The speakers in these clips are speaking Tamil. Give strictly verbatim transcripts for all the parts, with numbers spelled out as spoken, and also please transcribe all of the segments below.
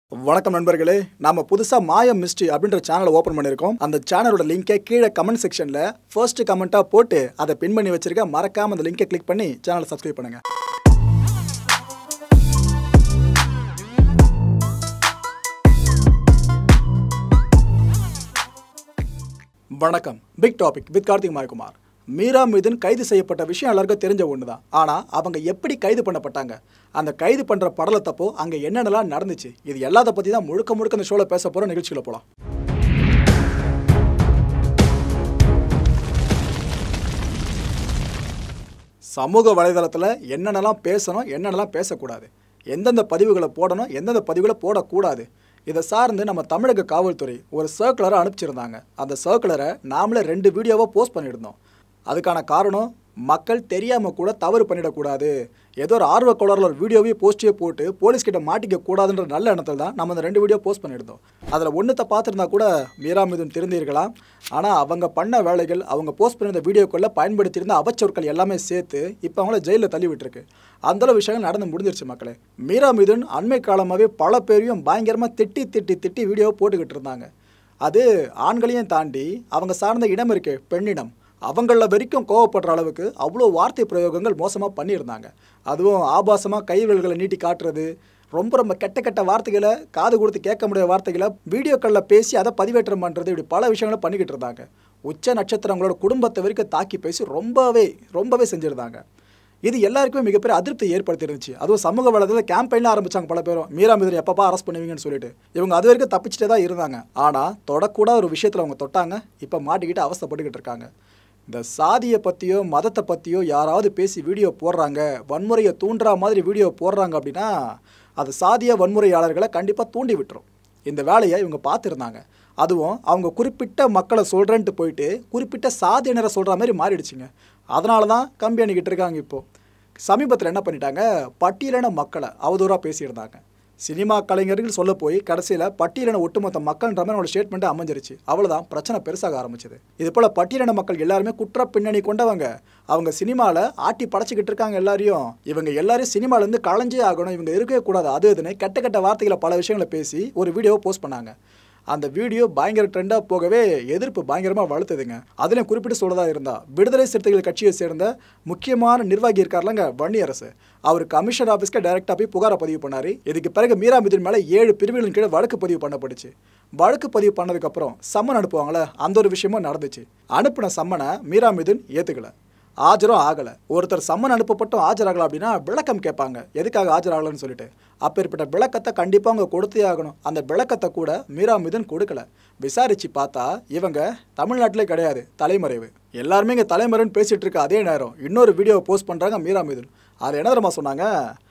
வணக்கம் நண்பர்களே, நாம புதுசா மாயம் மிஸ்ட்ரி அப்படின்ற சேனலை ஓபன் பண்ணிருக்கோம். அந்த சேனலோட லிங்கை கீழே கமெண்ட் செக்ஷன்ல ஃபர்ஸ்ட் கமெண்டா போட்டு அதை பின் பண்ணி வச்சிருக்க. மறக்காம அந்த லிங்கை கிளிக் பண்ணி சேனலை சப்ஸ்கிரைப் பண்ணுங்க. வணக்கம். Big topic with Karthik Mayakumar. Meera Mithun கைது செய்யப்பட்ட விஷயம் எல்லாருக்கும் தெரிஞ்ச ஒன்று தான். ஆனால் அவங்க எப்படி கைது பண்ணப்பட்டாங்க, அந்த கைது பண்ணுற படலத்தப்போ அங்கே என்னென்னலாம் நடந்துச்சு, இது எல்லாத்த பற்றி தான் முழுக்க முழுக்க இந்த ஷோவில் பேச போகிற நிகழ்ச்சியில் போகலாம். சமூக வலைதளத்தில் என்னென்னலாம் பேசணும், என்னென்னலாம் பேசக்கூடாது, எந்தெந்த பதிவுகளை போடணும், எந்தெந்த பதிவுகளை போடக்கூடாது, இதை சார்ந்து நம்ம தமிழக காவல்துறை ஒரு சர்க்குலரை அனுப்பிச்சிருந்தாங்க. அந்த சர்க்குலரை நாமளே ரெண்டு வீடியோவாக போஸ்ட் பண்ணியிருந்தோம். அதுக்கான காரணம், மக்கள் தெரியாமல் கூட தவறு பண்ணிடக்கூடாது, ஏதோ ஒரு ஆர்வ கோளாறுல ஒரு வீடியோவே போஸ்ட்டே போட்டு போலீஸ்கிட்ட மாட்டிக்க கூடாதுன்ற நல்ல எண்ணத்தில் தான் நம்ம அந்த ரெண்டு வீடியோ போஸ்ட் பண்ணியிருந்தோம். அதில் ஒன்றுத்தை பார்த்துருந்தா கூட மீரா மிதுன் திருந்திருக்கலாம். ஆனால் அவங்க பண்ண வேலைகள், அவங்க போஸ்ட் பண்ணியிருந்த வீடியோக்குள்ளே பயன்படுத்தியிருந்த அவச்சொற்கள் எல்லாமே சேர்த்து இப்போ அவங்கள ஜெயிலில் தள்ளி விட்டுருக்கு. அந்தளவு விஷயங்கள் நடந்து முடிஞ்சிருச்சு மக்களே. மீரா மிதுன் அண்மை காலமாகவே பல பேரையும் பயங்கரமாக திட்டி திட்டி திட்டி வீடியோ போட்டுக்கிட்டு இருந்தாங்க. அது ஆண்களையும் தாண்டி அவங்க சார்ந்த இடம் இருக்கே, பெண்ணிடம், அவங்கள வரைக்கும் கோவப்படுற அளவுக்கு அவ்வளோ வார்த்தை பிரயோகங்கள் மோசமாக பண்ணியிருந்தாங்க. அதுவும் ஆபாசமாக கைவிரல்களை நீட்டி காட்டுறது, ரொம்ப ரொம்ப கெட்ட கெட்ட வார்த்தைகளை, காது கொடுத்து கேட்க முடியாத வார்த்தைகளை வீடியோக்களில் பேசி அதை பதிவேற்றம் பண்ணுறது, இப்படி பல விஷயங்களை பண்ணிக்கிட்டு இருந்தாங்க. உச்ச நட்சத்திரங்களோட குடும்பத்தை வரைக்கும் தாக்கி பேசி ரொம்பவே ரொம்பவே செஞ்சுருந்தாங்க. இது எல்லாருக்குமே மிகப்பெரிய அதிருப்தி ஏற்படுத்திருந்துச்சு. அதுவும் சமூக வலைதளத்தில் கேம்பெயின்லாம் ஆரம்பித்தாங்க பல பேரும், மீரா மிதுன் எப்பப்பா அரெஸ்ட் பண்ணுவீங்கன்னு சொல்லிட்டு. இவங்க அது வரைக்கும் தப்பிச்சுட்டே தான் இருந்தாங்க. ஆனால் தொடக்கூடாத ஒரு விஷயத்தில் அவங்க தொட்டாங்க. இப்போ மாட்டிக்கிட்டு அவஸ்தைப்பட்டுக்கிட்டு இருக்காங்க. இந்த சாதியை பற்றியோ மதத்தை பற்றியோ யாராவது பேசி வீடியோ போடுறாங்க, வன்முறையை தூண்டுற மாதிரி வீடியோ போடுறாங்க அப்படின்னா அது சாதிய வன்முறையாளர்களை கண்டிப்பாக தூண்டி விட்டுரும். இந்த வேலையை இவங்க பார்த்துருந்தாங்க. அதுவும் அவங்க குறிப்பிட்ட மக்களை சொல்கிறேன்ட்டு போயிட்டு குறிப்பிட்ட சாதியினரை சொல்கிற மாதிரி மாறிடுச்சுங்க. அதனால தான் கம்பி அணிக்கிட்டு இருக்காங்க. இப்போது சமீபத்தில் என்ன பண்ணிட்டாங்க, பட்டியலின மக்களை அவதூறாக பேசியிருந்தாங்க. சினிமா கலைஞர்கள் சொல்ல போய் கடைசியில் பட்டியலின ஒட்டுமொத்த மக்கள்ன்ற மாதிரி ஒரு ஸ்டேட்மெண்ட்டு அமைஞ்சிருச்சு. அவ்வளோதான், பிரச்சனை பெருசாக ஆரம்பிச்சது. இது போல் பட்டியலின மக்கள் எல்லாருமே குற்ற பின்னணி கொண்டவங்க. அவங்க சினிமாவில் ஆட்டி படைச்சிக்கிட்டு இருக்காங்க எல்லாரையும். இவங்க எல்லாரையும் சினிமாலேருந்து களைஞ்சே ஆகணும், இவங்க இருக்கவே கூடாது, அது இதுன்னு கெட்ட கெட்ட வார்த்தைகளை பல விஷயங்களை பேசி ஒரு வீடியோவை போஸ்ட் பண்ணாங்க. அந்த வீடியோ பயங்கர ட்ரெண்டாக போகவே எதிர்ப்பு பயங்கரமாக வளர்த்துதுங்க. அதுலேயும் குறிப்பிட்டு சொல்கிறதா இருந்தால், விடுதலை சிறுத்தைகள் கட்சியை சேர்ந்த முக்கியமான நிர்வாகி இருக்கார்லங்க வன்னியரசு, அவர் கமிஷனர் ஆஃபீஸ்க்கு டைரெக்டாக போய் புகாரை பதிவு பண்ணார். இதுக்கு பிறகு மீரா மிதுன் மேலே ஏழு பிரிவுகளின் கீழே வழக்கு பதிவு பண்ணப்பட்டுச்சு. வழக்கு பதிவு பண்ணதுக்கப்புறம் சம்மன் அனுப்புவாங்களே, அந்த ஒரு விஷயமும் நடந்துச்சு. அனுப்பின சம்மனை மீரா மிதுன் ஏற்றுக்கலை, ஆஜரும் ஆகலை. ஒருத்தர் சம்மன் அனுப்பப்பட்டும் ஆஜராகலாம் அப்படின்னா விளக்கம் கேட்பாங்க, எதுக்காக ஆஜராகலன்னு சொல்லிட்டு. அப்பேற்பட்ட விளக்கத்தை கண்டிப்பாக அவங்க கொடுத்தே ஆகணும். அந்த விளக்கத்தை கூட மீரா மிதுன் கொடுக்கல. விசாரித்து பார்த்தா இவங்க தமிழ்நாட்டிலே கிடையாது, தலைமறைவு. எல்லாருமே இங்கே தலைமறைன்னு பேசிகிட்டு இருக்க அதே நேரம் இன்னொரு வீடியோவை போஸ்ட் பண்ணுறாங்க மீரா மிதுன். அது என்ன தெரியுமா சொன்னாங்க,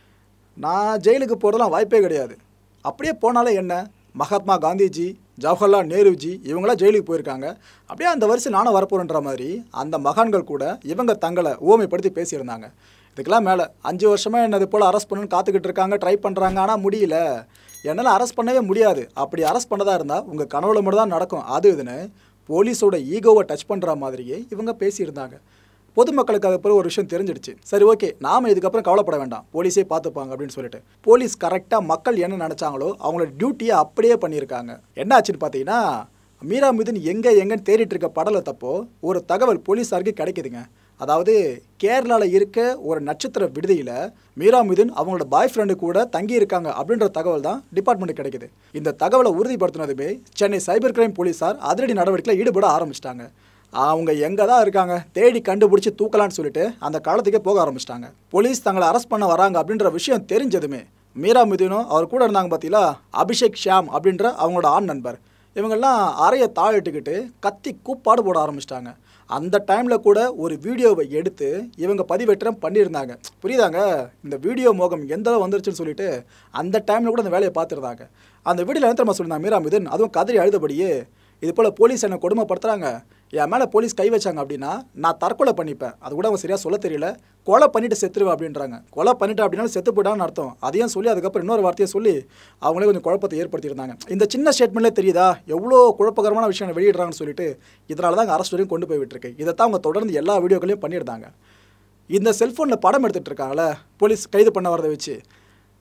நான் ஜெயிலுக்கு போகிறதுலாம் வாய்ப்பே கிடையாது, அப்படியே போனாலே என்ன, மகாத்மா காந்திஜி, ஜவஹர்லால் நேருஜி இவங்களாம் ஜெயிலுக்கு போயிருக்காங்க, அப்படியே அந்த வருஷம் நானும் வரப்போறேன்ற மாதிரி அந்த மகான்கள் கூட இவங்க தங்களை ஓமைப்படுத்தி பேசியிருந்தாங்க. இதுக்கெல்லாம் மேலே அஞ்சு வருஷமாக என்னது போல் அரெஸ்ட் பண்ணணும்னு காத்துக்கிட்டு இருக்காங்க, ட்ரை பண்ணுறாங்க, ஆனால் முடியல, என்னால் அரெஸ்ட் பண்ணவே முடியாது, அப்படி அரெஸ்ட் பண்ணதா இருந்தால் உங்கள் கனவுல மட்டும் தான் நடக்கும், அது இதுன்னு போலீஸோட ஈகோவை டச் பண்ணுற மாதிரியே இவங்க பேசியிருந்தாங்க. பொதுமக்களுக்கு அது பிறகு ஒரு விஷயம் தெரிஞ்சிடுச்சு. சரி, ஓகே, நாம் இதுக்கப்புறம் கவலைப்பட வேண்டாம், போலீஸே பார்த்துப்பாங்க அப்படின்னு சொல்லிட்டு போலீஸ் கரெக்டாக மக்கள் என்ன நினச்சாங்களோ அவங்களோட டியூட்டியை அப்படியே பண்ணியிருக்காங்க. என்ன ஆச்சுன்னு பார்த்தீங்கன்னா, மீரா மிதுன் எங்கே எங்கன்னு தேடிட்டு இருக்க படலத்தப்போ ஒரு தகவல் போலீஸாருக்கு கிடைக்குதுங்க. அதாவது கேரளாவில் இருக்க ஒரு நட்சத்திர விடுதியில் மீரா மிதுன் அவங்களோட பாய் ஃப்ரெண்டு கூட தங்கி இருக்காங்க அப்படின்ற தகவல் தான் டிபார்ட்மெண்ட்டுக்கு கிடைக்குது. இந்த தகவலை உறுதிப்படுத்தினதுமே சென்னை சைபர் கிரைம் போலீஸார் அதிரடி நடவடிக்கையில் ஈடுபட ஆரம்பிச்சிட்டாங்க. அவங்க எங்கே தான் இருக்காங்க தேடி கண்டுபிடிச்சி தூக்கலான்னு சொல்லிட்டு அந்த காலத்துக்கே போக ஆரம்பிச்சிட்டாங்க. போலீஸ் தங்களை அரெஸ்ட் பண்ண வராங்க அப்படின்ற விஷயம் தெரிஞ்சதுமே மீரா மிதுனும் அவர் கூட இருந்தாங்க பார்த்தீங்களா, அபிஷேக் ஷியாம் அப்படின்ற அவங்களோட ஆண் நண்பர், இவங்கெல்லாம் அறையை தாழிட்டுக்கிட்டு கத்தி கூப்பாடு போட ஆரம்பிச்சிட்டாங்க. அந்த டைமில் கூட ஒரு வீடியோவை எடுத்து இவங்க பதிவேற்றம் பண்ணியிருந்தாங்க. புரியுதாங்க, இந்த வீடியோ மோகம் எந்த அளவு வந்துருச்சுன்னு சொல்லிட்டு அந்த டைமில் கூட அந்த வேலையை பார்த்துருந்தாங்க. அந்த வீடியோவில் என்ன தெரியுமா சொல்லியிருந்தாங்க மீரா மிதுன், அதுவும் கதறி அழுதபடியே, இது போல் போலீஸ் என்னை கொடுமைப்படுத்துகிறாங்க, என் மேலே போலீஸ் கை வச்சாங்க அப்படின்னா நான் தற்கொலை பண்ணிப்பேன், அது கூட அவங்க சரியாக சொல்ல தெரியல, கொலை பண்ணிவிட்டு செத்துருவேன் அப்படின்றாங்க. கொலை பண்ணிட்டு அப்படின்னாலும் செத்து போயிட்டான்னு அர்த்தம். அதையும் சொல்லி அதுக்கப்புறம் இன்னொரு வார்த்தையை சொல்லி அவங்களே கொஞ்சம் குழப்பத்தை ஏற்படுத்தியிருந்தாங்க. இந்த சின்ன ஸ்டேட்மெண்ட்லேயே தெரியுதா எவ்வளோ குழப்பகரமான விஷயம் வெளியிடுறாங்கன்னு சொல்லிட்டு. இதனால தான் அரெஸ்ட் வரையும் கொண்டு போய் விட்டுருக்கு. இதைத்தான் அவங்க தொடர்ந்து எல்லா வீடியோக்களையும் பண்ணியிருந்தாங்க. இந்த செல்ஃபோனில் படம் எடுத்துகிட்டு இருக்காங்களே போலீஸ் கைது பண்ண வரதை வச்சு,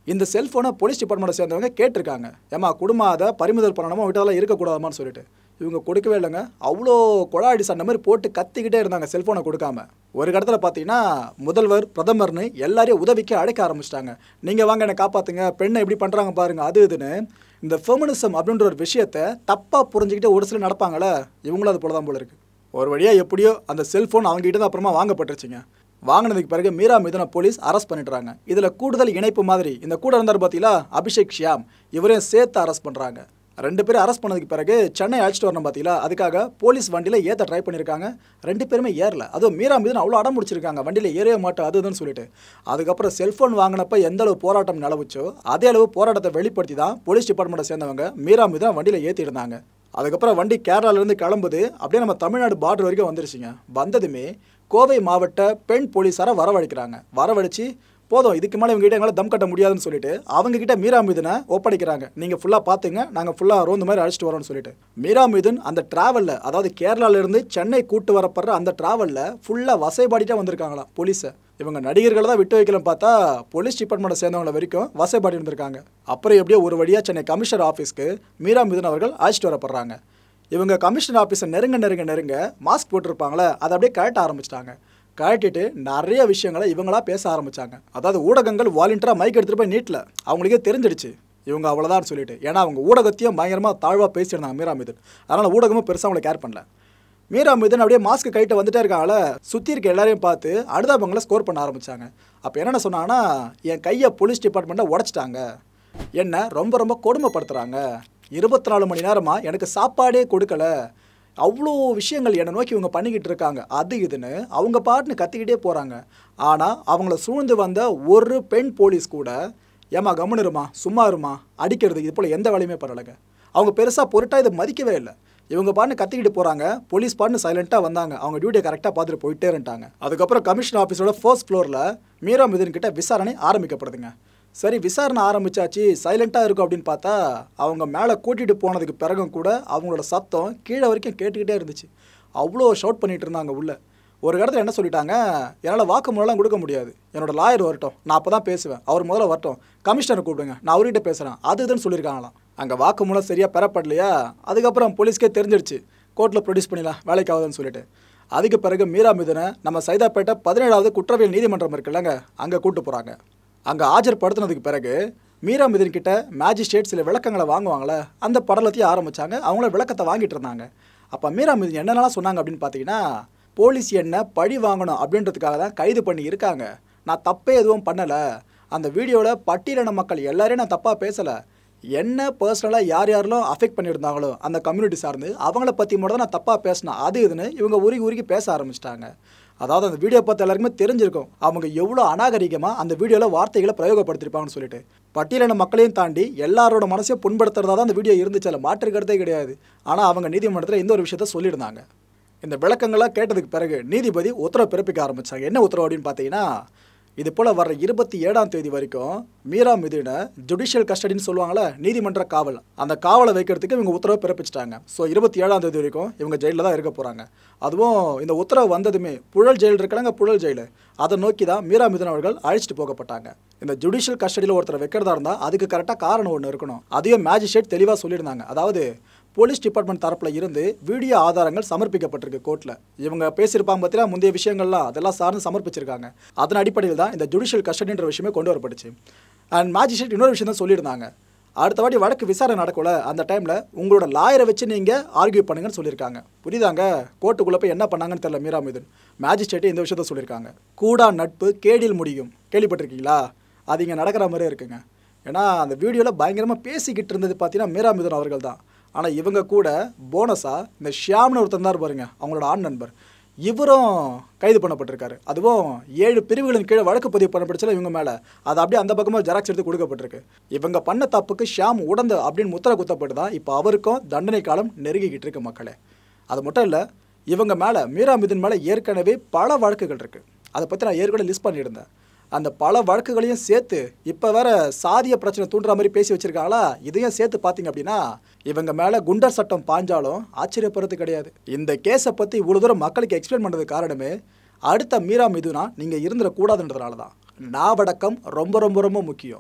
இந்த செல்ஃபோனை போலீஸ் டிபார்ட்மெண்ட்டை சேர்ந்தவங்க கேட்டிருக்காங்க, ஏமா குடும்பம் அதை பறிமுதல் பண்ணணுமா விட்டதெல்லாம் இருக்கக்கூடாதாமான்னு சொல்லிட்டு. இவங்க கொடுக்கவே இல்லைங்க. அவ்வளோ கொழாடி சண்டை மாதிரி போட்டு கத்திக்கிட்டே இருந்தாங்க செல்ஃபோனை கொடுக்காம. ஒரு இடத்துல பார்த்தீங்கன்னா முதல்வர் பிரதமர்னு எல்லாரையும் உதவிக்கு அழைக்க ஆரம்பிச்சிட்டாங்க. நீங்கள் வாங்க என்னை காப்பாற்றுங்க, பெண்ணை எப்படி பண்ணுறாங்க பாருங்கள் அது இதுன்னு. இந்த ஃபெமினிசம் அப்படின்ற ஒரு விஷயத்தை தப்பாக புரிஞ்சுக்கிட்டு ஒரு சில நடப்பாங்களே, இவங்களும் அது போல தான் போல இருக்குது. ஒரு வழியாக எப்படியோ அந்த செல்ஃபோன் அவங்ககிட்ட தான் அப்புறமா வாங்கப்பட்டுருச்சுங்க. வாங்கினதுக்கு பிறகு மீரா மிதுனை போலீஸ் அரெஸ்ட் பண்ணிடுறாங்க. இதில் கூடுதல் இணைப்பு மாதிரி இந்த கூட இருந்தார் பார்த்தீங்களா அபிஷேக் ஷியாம், இவரையும் சேர்த்து அரெஸ்ட் பண்ணுறாங்க. ரெண்டு பேரும் அரெஸ்ட் பண்ணதுக்கு பிறகு சென்னை அழைச்சிட்டு வரணும் பார்த்தீங்களா, அதுக்காக போலீஸ் வண்டியில் ஏற்ற ட்ரை பண்ணியிருக்காங்க. ரெண்டு பேருமே ஏறல. அதுவும் மீரா மிதுன் அவ்வளோ அடம் முடிச்சிருக்காங்க, வண்டியில் ஏறவே மாட்டோம் அது இதுன்னு சொல்லிட்டு. அதுக்கப்புறம் செல்ஃபோன் வாங்கினப்ப எந்த அளவு போராட்டம் நிலவுச்சோ அதே அளவு போராட்டத்தை வெளிப்படுத்தி தான் போலீஸ் டிபார்ட்மெண்ட்டை சேர்ந்தவங்க மீரா மிதுனை வண்டியில் ஏற்றிருந்தாங்க. அதுக்கப்புறம் வண்டி கேரளாவிலேருந்து கிளம்புது, அப்படியே நம்ம தமிழ்நாடு பார்டர் வரைக்கும் வந்துருச்சுங்க. வந்ததுமே கோவை மாவட்ட பெண் போலீஸாரை வரவழைக்கிறாங்க. வரவழைச்சி போதும் இதுக்கு மேலே இவங்ககிட்ட எங்களால் தம் கட்ட முடியாதுன்னு சொல்லிட்டு அவங்ககிட்ட மீரா மிதுனை ஒப்படைக்கிறாங்க. நீங்கள் ஃபுல்லாக பார்த்துங்க, நாங்கள் ஃபுல்லாக ரோந்து மாதிரி அழைச்சிட்டு வரோம்னு சொல்லிட்டு. மீரா மிதுன் அந்த ட்ராவலில், அதாவது கேரளாவிலேருந்து சென்னை கூட்டு வரப்படுற அந்த ட்ராவலில் ஃபுல்லாக வசைபாடிட்டே வந்திருக்காங்களாம் போலீஸை. இவங்க நடிகர்களை தான் விட்டு வைக்கலாம் பார்த்தா போலீஸ் டிபார்ட்மெண்ட்டை சேர்ந்தவங்கள வரைக்கும் வசைபாடி இருந்திருக்காங்க. அப்புறம் எப்படியோ ஒரு வழியாக சென்னை கமிஷனர் ஆஃபீஸ்க்கு மீரா மிதுன் அவர்கள் அழைச்சிட்டு வரப்படுறாங்க. இவங்க கமிஷனர் ஆஃபீஸை நெருங்க நெருங்க நெருங்க மாஸ்க் போட்டிருப்பாங்களே அதை அப்படியே கழட்ட ஆரம்பிச்சிட்டாங்க. கழட்டிட்டு நிறைய விஷயங்களை இவங்களா பேச ஆரம்பித்தாங்க. அதாவது ஊடகங்கள் வாலண்டியராக மைக் எடுத்துகிட்டு போய் நீட்டில் அவங்களுக்கே தெரிஞ்சிடுச்சு இவங்க அவ்வளோதான் சொல்லிட்டு. ஏன்னா அவங்க ஊடகத்தையும் பயங்கரமாக தாழ்வாக பேசியிருந்தாங்க மீரா மிதுன். அதனால் ஊடகமும் பெருசாக அவங்களை கேர் பண்ணல. மீரா மிதுன் அப்படியே மாஸ்க்கு கைட்டு வந்துட்டே இருக்காங்கள, சுற்றி இருக்க எல்லாரையும் பார்த்து அனுதாபங்களை ஸ்கோர் பண்ண ஆரம்பித்தாங்க. அப்போ என்னென்ன சொன்னாங்கன்னா, என் கையை போலீஸ் டிபார்ட்மெண்ட்டை உடச்சிட்டாங்க, என்னை ரொம்ப ரொம்ப கொடுமைப்படுத்துகிறாங்க, இருபத்தி நாலு மணி நேரமாக எனக்கு சாப்பாடே கொடுக்கல, அவ்வளோ விஷயங்கள் என்னை நோக்கி இவங்க பண்ணிக்கிட்டு இருக்காங்க அது இதுன்னு அவங்க பாட்டுன்னு கத்திக்கிட்டே போகிறாங்க. ஆனால் அவங்கள சூழ்ந்து வந்த ஒரு பெண் போலீஸ் கூட ஏமா கம்முன்னு இருமா, சும்மா இருமா, அடிக்கிறது இது போல் எந்த வேலையுமே பண்ணலைங்க. அவங்க பெருசாக பொருட்டாக இதை மதிக்கவே இல்லை. இவங்க பாட்டுன்னு கத்திக்கிட்டு போகிறாங்க, போலீஸ் பாட்டுன்னு சைலண்ட்டாக வந்தாங்க, அவங்க டியூட்டியை கரெக்டாக பார்த்துட்டு போயிட்டே இருந்துட்டாங்க. அதுக்கப்புறம் கமிஷனர் ஆஃபீஸோட ஃபர்ஸ்ட் ஃப்ளோரில் மீரா மிதுன் கிட்ட விசாரணை ஆரம்பிக்கப்படுதுங்க. சரி விசாரணை ஆரம்பித்தாச்சு, சைலண்ட்டாக இருக்கும் அப்படின்னு பார்த்தா அவங்க மேலே கூட்டிகிட்டு போனதுக்கு பிறகும் கூட அவங்களோட சத்தம் கீழே வரைக்கும் கேட்டுக்கிட்டே இருந்துச்சு. அவ்வளோ ஷவுட் பண்ணிகிட்டு இருந்தாங்க உள்ளே. ஒரு இடத்துல என்ன சொல்லிட்டாங்க, என்னால் வாக்குமூலம் கொடுக்க முடியாது, என்னோட லாயர் வரட்டும், நான் அப்போ தான் பேசுவேன், அவர் முதல்ல வரட்டும், கமிஷனரை கூப்பிடுங்க, நான் அவர்கிட்ட பேசுகிறேன் அது இதுன்னு சொல்லியிருக்காங்களாம். அங்கே வாக்குமூலம் சரியாக பெறப்படலையா, அதுக்கப்புறம் போலீஸ்க்கே தெரிஞ்சிடுச்சு, கோர்ட்டில் ப்ரொடியூஸ் பண்ணிடலாம் வேலைக்கு ஆகுதுன்னு சொல்லிட்டு. அதுக்கு பிறகு மீரா மிதுனை நம்ம சைதாப்பேட்டை பதினேழாவது குற்றவியல் நீதிமன்றம் இருக்குல்லங்க, அங்கே கூப்பிட்டு போகிறாங்க. அங்கே ஆஜர்படுத்தினதுக்கு பிறகு மீரா மிதுன் கிட்ட மேஜிஸ்ட்ரேட் சில விளக்கங்களை வாங்குவாங்களே, அந்த படலத்தையும் ஆரம்பித்தாங்க. அவங்கள விளக்கத்தை வாங்கிட்டு இருந்தாங்க. அப்போ மீரா மிதுன் என்னென்னலாம் சொன்னாங்க அப்படின்னு பார்த்தீங்கன்னா, போலீஸ் என்ன பழி வாங்கணும் அப்படின்றதுக்காக தான் கைது பண்ணி இருக்காங்க, நான் தப்பே எதுவும் பண்ணலை, அந்த வீடியோவில் பட்டியலின மக்கள் எல்லாரையும் நான் தப்பாக பேசலை, என்ன பர்சனலாக யார் யாரெல்லாம் அஃபெக்ட் பண்ணியிருந்தாங்களோ அந்த கம்யூனிட்டி சார்ந்து அவங்கள பற்றி மட்டும் தான் நான் தப்பாக பேசினேன் அது இதுன்னு இவங்க உருகி உருகி பேச ஆரம்பிச்சிட்டாங்க. அதாவது அந்த வீடியோ பார்த்து எல்லாருக்குமே தெரிஞ்சிருக்கும் அவங்க எவ்வளோ அநாகரிகமாக அந்த வீடியோவில் வார்த்தைகளை பிரயோகப்படுத்திருப்பாங்கன்னு சொல்லிட்டு. பட்டியலின மக்களையும் தாண்டி எல்லாரோட மனசையும் புண்படுத்துறதா தான் அந்த வீடியோ இருந்துச்சு, அதில் மாற்றுக்கிறதே கிடையாது. ஆனால் அவங்க நீதிமன்றத்தில் இந்த ஒரு விஷயத்த சொல்லியிருந்தாங்க. இந்த விளக்கங்களாக கேட்டதுக்கு பிறகு நீதிபதி உத்தரவு பிறப்பிக்க ஆரம்பித்தாங்க. என்ன உத்தரவு அப்படின்னு பார்த்தீங்கன்னா, இது போல் வர இருபத்தி ஏழாம் தேதி வரைக்கும் மீரா மிதுனை ஜுடிஷியல் கஸ்டடின்னு சொல்லுவாங்களே, நீதிமன்ற காவல், அந்த காவலை வைக்கிறதுக்கு இவங்க உத்தரவு பிறப்பிச்சிட்டாங்க. ஸோ இருபத்தி ஏழாம் தேதி வரைக்கும் இவங்க ஜெயிலில் தான் இருக்க போகிறாங்க. அதுவும் இந்த உத்தரவு வந்ததுமே புழல் ஜெயில் இருக்கிறாங்க, புழல் ஜெயில், அதை நோக்கி தான் மீரா மிதுன் அவர்கள் அழைச்சிட்டு போகப்பட்டாங்க. இந்த ஜுடிஷியல் கஸ்டடியில் ஒருத்தர் வைக்கிறதா இருந்தால் அதுக்கு கரெக்டாக காரணம் ஒன்று இருக்கணும். அதையும் மேஜிஸ்ட்ரேட் தெளிவாக சொல்லியிருந்தாங்க. அதாவது போலீஸ் டிபார்ட்மெண்ட் தரப்பில் இருந்து வீடியோ ஆதாரங்கள் சமர்ப்பிக்கப்பட்டிருக்கு கோர்ட்டில். இவங்க பேசியிருப்பாங்க பார்த்தீங்கன்னா முந்தைய விஷயங்கள்லாம் அதெல்லாம் சார்ந்து சமர்ப்பிச்சிருக்காங்க. அதன் அடிப்படையில் தான் இந்த ஜுடிஷியல் கஸ்டடின்ற விஷயமே கொண்டு வரப்பட்டுச்சு. அண்ட் மேஜிஸ்ட்ரேட் இன்னொரு விஷயம் தான் சொல்லியிருந்தாங்க, அடுத்த வாட்டி வழக்கு விசாரணை நடக்கல அந்த டைமில் உங்களோட லாயரை வச்சு நீங்கள் ஆர்கியூ பண்ணுங்கன்னு சொல்லியிருக்காங்க. புரியுதாங்க, கோர்ட்டுக்குள்ளே போய் என்ன பண்ணாங்கன்னு தெரியல மீரா மிதுன். மேஜிஸ்ட்ரேட்டே இந்த விஷயத்த சொல்லியிருக்காங்க. கூடா நட்பு கேடில் முடியும், கேள்விப்பட்டிருக்கீங்களா? அது இங்கே நடக்கிற மாதிரியே இருக்குங்க. ஏன்னா அந்த வீடியோவில் பயங்கரமாக பேசிக்கிட்டு இருந்தது பார்த்தீங்கன்னா மீரா மிதுன் அவர்கள் தான். ஆனால் இவங்க கூட போனஸாக இந்த ஷியாம்னு ஒருத்தர் தான் பாருங்க, அவங்களோட ஆண் நண்பர், இவரும் கைது பண்ணப்பட்டிருக்காரு. அதுவும் ஏழு பிரிவுகளின் கீழே வழக்கு பதிவு பண்ணப்பட்டுச்சுல இவங்க மேலே, அது அப்படியே அந்த பக்கமாக ஜெராக்ஸ் எடுத்து கொடுக்கப்பட்டிருக்கு. இவங்க பண்ண தப்புக்கு ஷியாம் உடந்த அப்படின்னு முத்திரை குத்தப்பட்டு தான் இப்போ அவருக்கும் தண்டனை காலம் நெருங்கிக்கிட்டு இருக்கு மக்களே. அது மட்டும் இல்லை, இவங்க மேலே மீரா மிதுன் மேலே ஏற்கனவே பல வழக்குகள் இருக்குது. அதை பற்றி நான் ஏற்கனவே லிஸ்ட் பண்ணியிருந்தேன். அந்த பல வழக்குகளையும் சேர்த்து இப்போ வேற சாதிய பிரச்சனை தூண்டுற மாதிரி பேசி வச்சிருக்காங்களா, இதையும் சேர்த்து பார்த்தீங்க அப்படின்னா இவங்க மேலே குண்டர் சட்டம் பாஞ்சாலும் ஆச்சரியப்படுறது கிடையாது. இந்த கேஸை பற்றி இவ்வளோ தூரம் மக்களுக்கு எக்ஸ்பிளைன் பண்ணுறது காரணமே அடுத்த மீரா மிதுனா நீங்கள் இருந்துடக்கூடாதுன்றதுனால தான். நாவடக்கம் ரொம்ப ரொம்ப ரொம்ப முக்கியம்.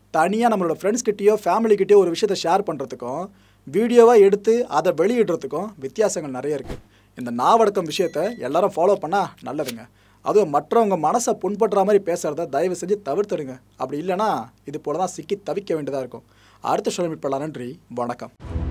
தனியாக நம்மளோட ஃப்ரெண்ட்ஸ்கிட்டயோ ஃபேமிலிக்கிட்டேயோ ஒரு விஷயத்தை ஷேர் பண்ணுறதுக்கும் வீடியோவாக எடுத்து அதை வெளியிடுறதுக்கும் வித்தியாசங்கள் நிறைய இருக்குது. இந்த நாவடக்கம் விஷயத்தை எல்லாரும் ஃபாலோ பண்ணால் நல்லதுங்க. அதுவும் மற்றவங்க மனசை புண்படுற மாதிரி பேசுகிறத தயவு செஞ்சு தவிர்த்துடுங்க. அப்படி இல்லைனா இது போல தான் சிக்கி தவிக்க வேண்டியதாக இருக்கும். அடுத்த சொல்ல மீட் பண்ணலாம். நன்றி, வணக்கம்.